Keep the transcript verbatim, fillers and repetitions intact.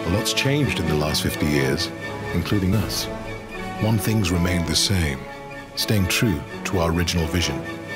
A lot's changed in the last fifty years, including us. One thing's remained the same, staying true to our original vision.